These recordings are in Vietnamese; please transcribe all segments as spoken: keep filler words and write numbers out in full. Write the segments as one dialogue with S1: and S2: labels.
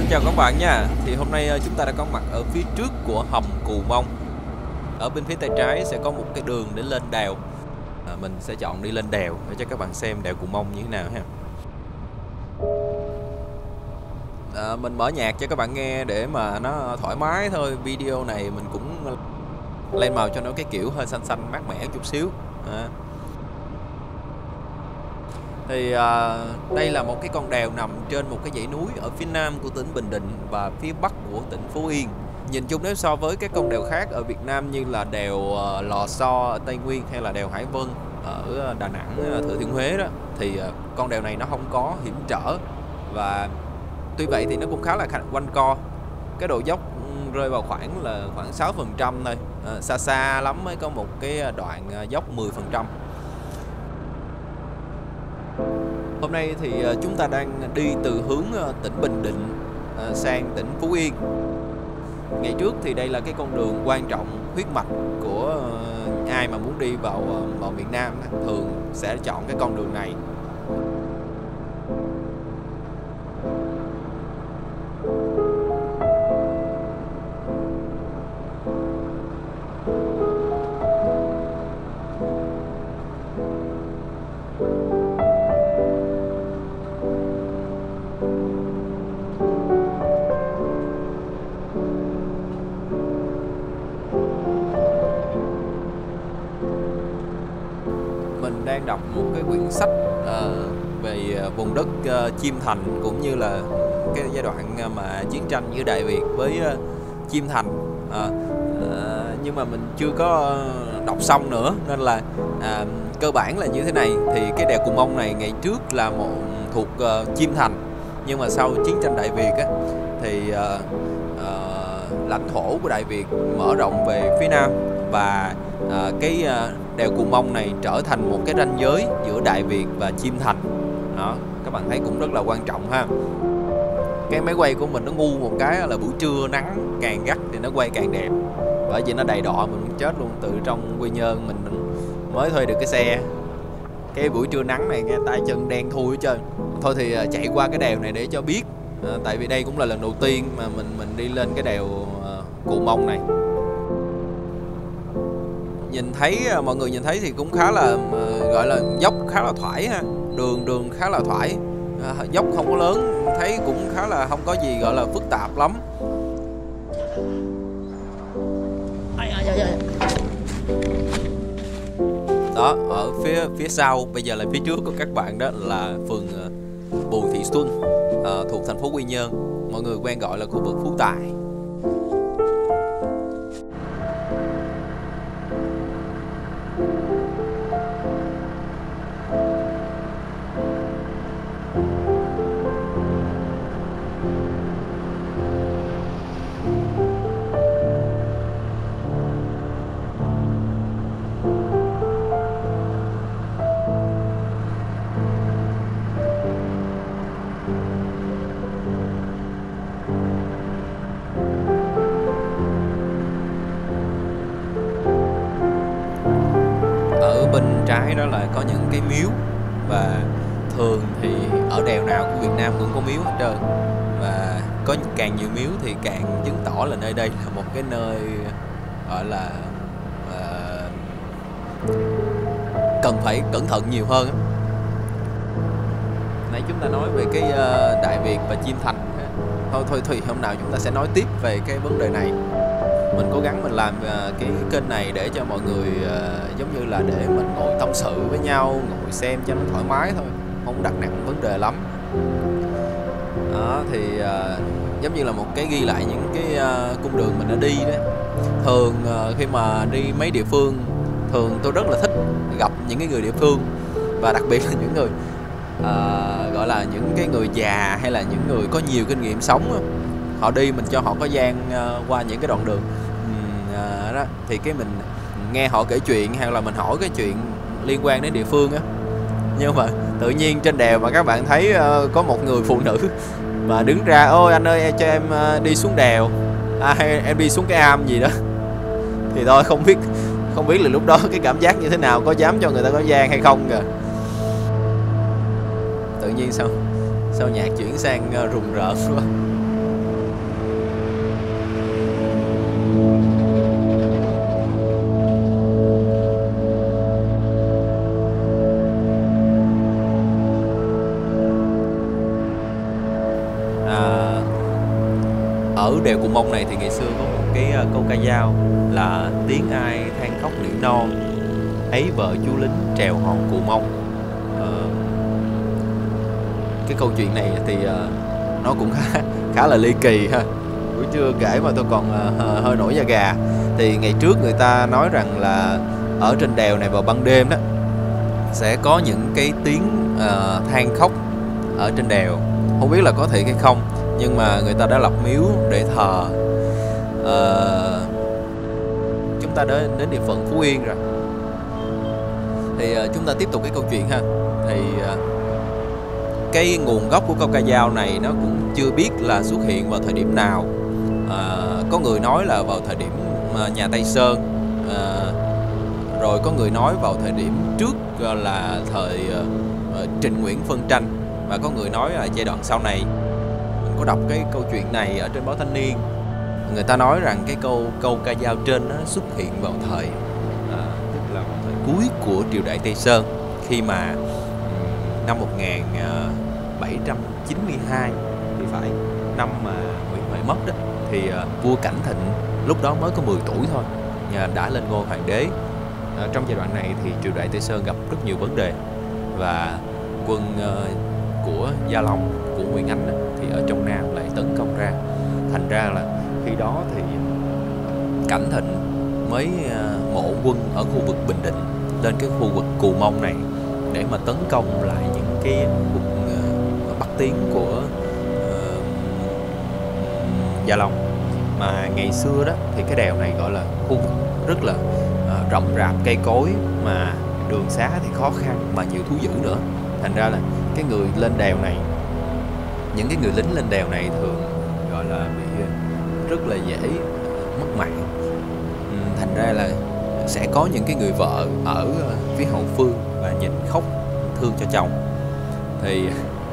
S1: chào các bạn nha. Thì hôm nay ờ, chúng ta đã có mặt ở phía trước của hầm Cù Mông. Ở bên phía tay trái sẽ có một cái đường để lên đèo. à, Mình sẽ chọn đi lên đèo để cho các bạn xem đèo Cù Mông như thế nào ha. à, Mình mở nhạc cho các bạn nghe để mà nó thoải mái thôi. Video này mình cũng lên màu cho nó cái kiểu hơi xanh xanh mát mẻ chút xíu. à. Thì à, đây là một cái con đèo nằm trên một cái dãy núi ở phía nam của tỉnh Bình Định và phía bắc của tỉnh Phú Yên. Nhìn chung nếu so với các con đèo khác ở Việt Nam như là đèo uh, Lò Xo ở Tây Nguyên hay là đèo Hải Vân ở Đà Nẵng, Thừa Thiên Huế đó, thì uh, con đèo này nó không có hiểm trở, và tuy vậy thì nó cũng khá là quanh co. Cái độ dốc rơi vào khoảng là khoảng sáu phần trăm thôi, uh, xa xa lắm mới có một cái đoạn uh, dốc mười phần trăm. Hôm nay thì chúng ta đang đi từ hướng tỉnh Bình Định sang tỉnh Phú Yên. Ngày trước thì đây là cái con đường quan trọng, huyết mạch của ai mà muốn đi vào, vào miền Nam thường sẽ chọn cái con đường này. Đang đọc một cái quyển sách uh, về vùng đất uh, Chiêm Thành, cũng như là cái giai đoạn mà chiến tranh giữa Đại Việt với uh, Chiêm Thành, uh, uh, nhưng mà mình chưa có đọc xong nữa, nên là uh, cơ bản là như thế này. Thì cái đèo Cù Mông này ngày trước là một thuộc uh, Chiêm Thành, nhưng mà sau chiến tranh Đại Việt á, thì uh, uh, lãnh thổ của Đại Việt mở rộng về phía nam, và uh, cái uh, đèo Cù Mông này trở thành một cái ranh giới giữa Đại Việt và Chiêm Thành. Đó, các bạn thấy cũng rất là quan trọng ha. Cái máy quay của mình nó ngu một cái là buổi trưa nắng càng gắt thì nó quay càng đẹp, bởi vì nó đầy đọa mình muốn chết luôn. Từ trong Quy Nhơn mình mới thuê được cái xe, cái buổi trưa nắng này nghe tay chân đen thui hết trơn. Thôi thì chạy qua cái đèo này để cho biết, à, tại vì đây cũng là lần đầu tiên mà mình mình đi lên cái đèo uh, Cù Mông này. Nhìn thấy, mọi người nhìn thấy thì cũng khá là uh, gọi là dốc khá là thoải ha, đường đường khá là thoải, uh, dốc không có lớn, thấy cũng khá là không có gì gọi là phức tạp lắm. Đó, ở phía phía sau bây giờ là phía trước của các bạn, đó là phường uh, Bùi Thị Xuân, uh, thuộc thành phố Quy Nhơn, mọi người quen gọi là khu vực Phú Tài. Bên trái đó là có những cái miếu, và thường thì ở đèo nào của Việt Nam cũng có miếu hết trơn, và có càng nhiều miếu thì càng chứng tỏ là nơi đây là một cái nơi gọi là uh, cần phải cẩn thận nhiều hơn. Nãy chúng ta nói về cái uh, Đại Việt và Chiêm Thành, thôi thôi thì hôm nào chúng ta sẽ nói tiếp về cái vấn đề này. Mình cố gắng mình làm uh, cái kênh này để cho mọi người uh, giống như là để mình ngồi tâm sự với nhau, ngồi xem cho nó thoải mái thôi, không đặt nặng vấn đề lắm. Đó, thì uh, giống như là một cái ghi lại những cái uh, cung đường mình đã đi đó. Thường uh, khi mà đi mấy địa phương, thường tôi rất là thích gặp những cái người địa phương, và đặc biệt là những người uh, gọi là những cái người già hay là những người có nhiều kinh nghiệm sống. Họ đi mình cho họ có gian uh, qua những cái đoạn đường uh, đó, thì cái mình nghe họ kể chuyện hay là mình hỏi cái chuyện liên quan đến địa phương á. Nhưng mà tự nhiên trên đèo mà các bạn thấy uh, có một người phụ nữ mà đứng ra: ôi anh ơi cho em uh, đi xuống đèo, à, hay em đi xuống cái am gì đó, thì tôi không biết không biết là lúc đó cái cảm giác như thế nào, có dám cho người ta có gian hay không kìa. Tự nhiên sao sao nhạc chuyển sang uh, rùng rợn quá. Ở đèo Cù Mông này thì ngày xưa có một cái câu ca dao là tiếng ai than khóc nỉ non, ấy vợ chú lính trèo hòn Cù Mông. Ờ, cái câu chuyện này thì uh, nó cũng khá, khá là ly kỳ ha. Buổi trưa kể mà tôi còn uh, hơi nổi da gà. Thì ngày trước người ta nói rằng là ở trên đèo này vào ban đêm đó sẽ có những cái tiếng uh, than khóc ở trên đèo. Không biết là có thiệt hay không, nhưng mà người ta đã lập miếu để thờ. uh, Chúng ta đến đến địa phận Phú Yên rồi, thì uh, chúng ta tiếp tục cái câu chuyện ha. Thì uh, cái nguồn gốc của câu ca dao này nó cũng chưa biết là xuất hiện vào thời điểm nào. uh, Có người nói là vào thời điểm uh, nhà Tây Sơn, uh, rồi có người nói vào thời điểm trước uh, là thời uh, Trịnh Nguyễn phân tranh, và có người nói là giai đoạn sau này. Có đọc cái câu chuyện này ở trên báo Thanh Niên, người ta nói rằng cái câu câu ca dao trên nó xuất hiện vào thời à, tức là vào thời cuối của triều đại Tây Sơn, khi mà năm một nghìn bảy trăm chín mươi hai thì phải, năm mà Nguyễn Huệ mất đó, thì à, vua Cảnh Thịnh lúc đó mới có mười tuổi thôi, nhà đã lên ngôi hoàng đế. À, trong giai đoạn này thì triều đại Tây Sơn gặp rất nhiều vấn đề, và quân à, của Gia Long, của Nguyễn Ánh đó, thì ở trong Nam lại tấn công ra. Thành ra là khi đó thì Cảnh Thịnh mới mộ quân ở khu vực Bình Định lên cái khu vực Cù Mông này để mà tấn công lại những cái cuộc uh, bắc tiến của uh, Gia Long. Mà ngày xưa đó thì cái đèo này gọi là khu vực rất là uh, rậm rạp cây cối, mà đường xá thì khó khăn, mà nhiều thú dữ nữa. Thành ra là cái người lên đèo này, những cái người lính lên đèo này thường gọi là bị rất là dễ mất mạng. Thành ra là sẽ có những cái người vợ ở phía hậu phương và nhìn khóc thương cho chồng. Thì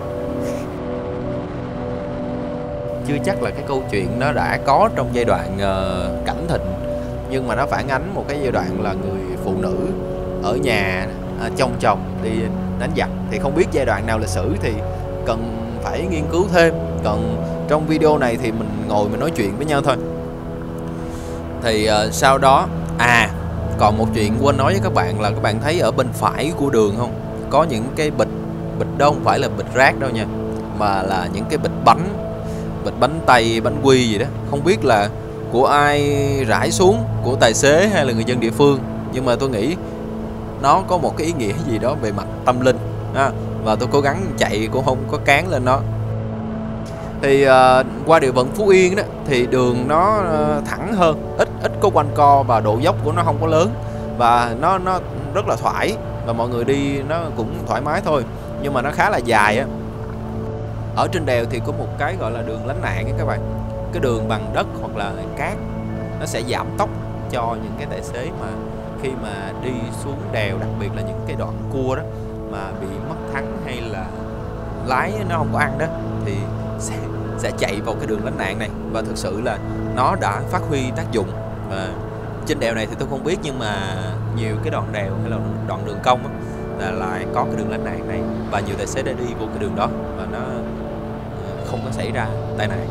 S1: chưa chắc là cái câu chuyện nó đã có trong giai đoạn uh, Cảnh Thịnh, nhưng mà nó phản ánh một cái giai đoạn là người phụ nữ ở nhà uh, trông chồng đi đánh giặc. Thì không biết giai đoạn nào lịch sử thì cần phải nghiên cứu thêm, còn trong video này thì mình ngồi mình nói chuyện với nhau thôi. Thì uh, sau đó à còn một chuyện quên nói với các bạn là các bạn thấy ở bên phải của đường không, có những cái bịch bịch đó không phải là bịch rác đâu nha, mà là những cái bịch bánh, bịch bánh tây, bánh quy gì đó, không biết là của ai rải xuống, của tài xế hay là người dân địa phương, nhưng mà tôi nghĩ nó có một cái ý nghĩa gì đó về mặt tâm linh ha. Và tôi cố gắng chạy cũng không có cán lên nó. Thì uh, qua địa phận Phú Yên đó thì đường nó uh, thẳng hơn, ít ít có quanh co, và độ dốc của nó không có lớn, và nó nó rất là thoải, và mọi người đi nó cũng thoải mái thôi, nhưng mà nó khá là dài á. Ở trên đèo thì có một cái gọi là đường lánh nạn các bạn. Cái đường bằng đất hoặc là cát nó sẽ giảm tốc cho những cái tài xế mà khi mà đi xuống đèo, đặc biệt là những cái đoạn cua đó mà bị mất thắng hay là lái nó không có ăn đó, thì sẽ, sẽ chạy vào cái đường lánh nạn này. Và thực sự là nó đã phát huy tác dụng. Và trên đèo này thì tôi không biết, nhưng mà nhiều cái đoạn đèo hay là đoạn đường cong đó, là lại có cái đường lánh nạn này, và nhiều tài xế đã đi vô cái đường đó và nó không có xảy ra tai nạn.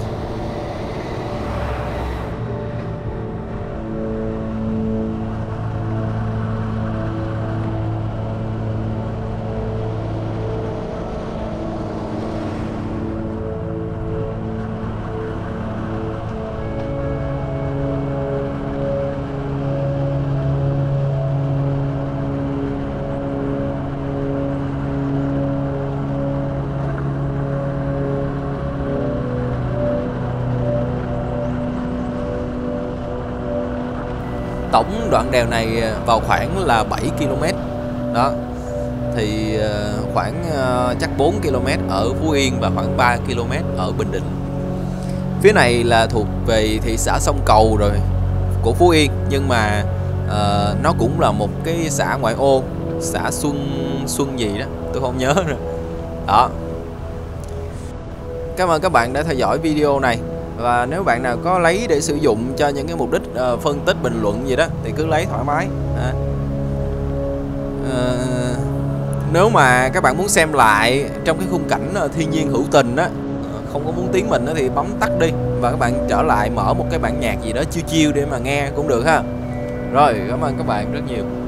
S1: Tổng đoạn đèo này vào khoảng là bảy ki lô mét đó, thì khoảng chắc bốn ki lô mét ở Phú Yên và khoảng ba ki lô mét ở Bình Định. Phía này là thuộc về thị xã Sông Cầu rồi của Phú Yên, nhưng mà uh, nó cũng là một cái xã ngoại ô, xã Xuân Xuân gì đó tôi không nhớ rồi đó. Cảm ơn các bạn đã theo dõi video này. Và nếu bạn nào có lấy để sử dụng cho những cái mục đích uh, phân tích bình luận gì đó thì cứ lấy thoải mái. À. Uh, nếu mà các bạn muốn xem lại trong cái khung cảnh uh, thiên nhiên hữu tình á, không có muốn tiếng mình đó, thì bấm tắt đi và các bạn trở lại mở một cái bản nhạc gì đó chill chill để mà nghe cũng được ha. Rồi, cảm ơn các bạn rất nhiều.